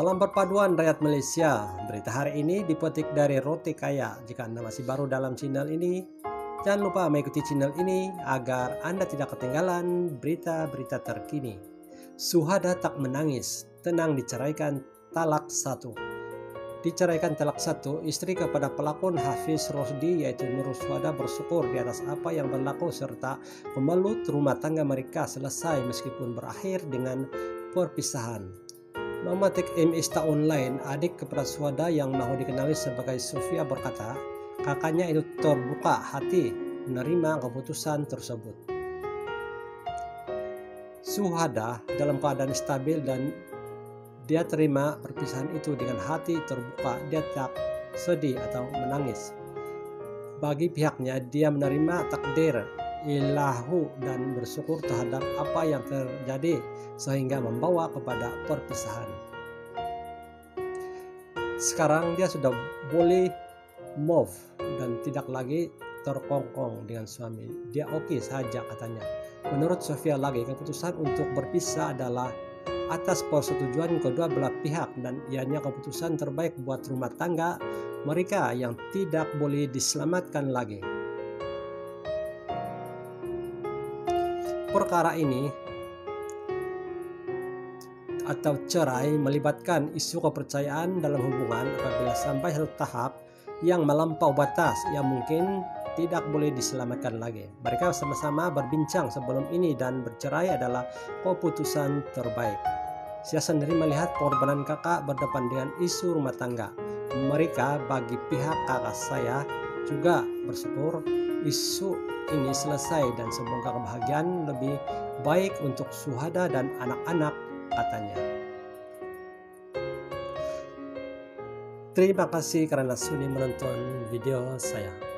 Salam perpaduan rakyat Malaysia. Berita hari ini dipetik dari Roti Kaya. Jika Anda masih baru dalam channel ini, jangan lupa mengikuti channel ini agar Anda tidak ketinggalan berita-berita terkini. Suhada tak menangis, tenang diceraikan talak 1. Diceraikan talak 1, istri kepada pelakon Hafiz Rosdi yaitu Nur Suhada bersyukur di atas apa yang berlaku serta kemelut rumah tangga mereka selesai meskipun berakhir dengan perpisahan. Muhammad M. Ista Online, adik kepada Suhada yang mahu dikenali sebagai Sofia berkata, kakaknya itu terbuka hati menerima keputusan tersebut. Suhada dalam keadaan stabil dan dia terima perpisahan itu dengan hati terbuka, dia tak sedih atau menangis. Bagi pihaknya, dia menerima takdir ilahu dan bersyukur terhadap apa yang terjadi sehingga membawa kepada perpisahan. Sekarang dia sudah boleh move dan tidak lagi terkongkong dengan suami. Dia oke saja katanya. Menurut Sofia lagi, keputusan untuk berpisah adalah atas persetujuan kedua belah pihak dan ianya keputusan terbaik buat rumah tangga mereka yang tidak boleh diselamatkan lagi. Perkara ini atau cerai melibatkan isu kepercayaan dalam hubungan apabila sampai satu tahap yang melampaui batas yang mungkin tidak boleh diselamatkan lagi. Mereka sama-sama berbincang sebelum ini dan bercerai adalah keputusan terbaik. Saya sendiri melihat pengorbanan kakak berdepan dengan isu rumah tangga. Mereka bagi pihak kakak saya juga bersyukur isu ini selesai dan semoga kebahagiaan lebih baik untuk Suhada dan anak-anak, katanya. Terima kasih karena sudah menonton video saya.